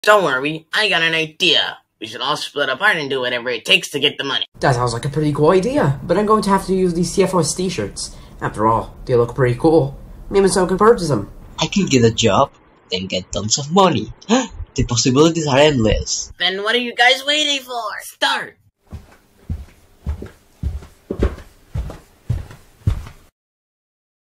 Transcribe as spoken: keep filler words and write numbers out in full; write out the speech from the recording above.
Don't worry, I got an idea. We should all split apart and do whatever it takes to get the money. That sounds like a pretty cool idea, but I'm going to have to use these C F O S t-shirts. After all, they look pretty cool. Maybe someone can purchase them. I can get a job, then get tons of money. The possibilities are endless. Then what are you guys waiting for? Start!